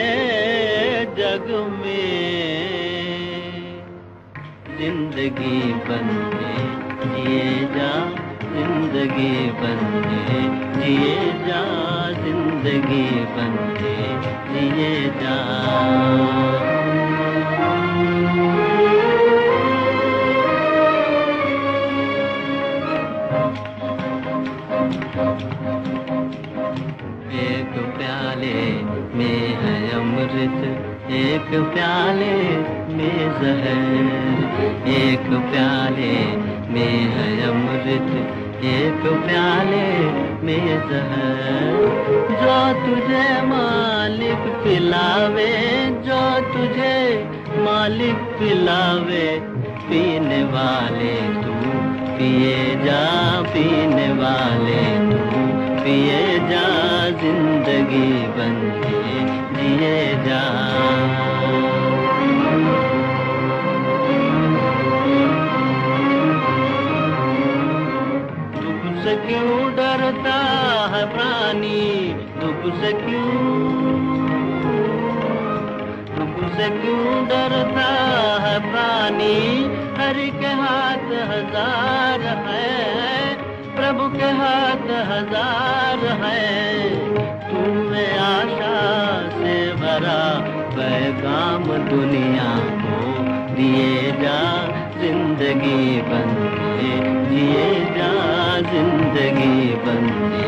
जग में जिंदगी बंदे जिए जा, जिंदगी बंदे जिए जा, जिंदगी बंदे जिए जा। एक प्याले में है अमृत, एक प्याले में जहर, एक प्याले में है अमृत, एक प्याले में जहर। जो तुझे मालिक पिलावे, जो तुझे मालिक पिलावे, पीने वाले तू पिए जा, पीने वाले तू पिए जा, जिंदगी बंदे जिए जा। दुख से क्यों डरता है प्राणी, दुख से क्यों डरता है प्राणी। हरि के हाथ हजार है, प्रभु के हाथ हजार है। तूने आशा से भरा पैगाम दुनिया को दिए जा, जिंदगी बंदे जिए जा, जिंदगी बंदे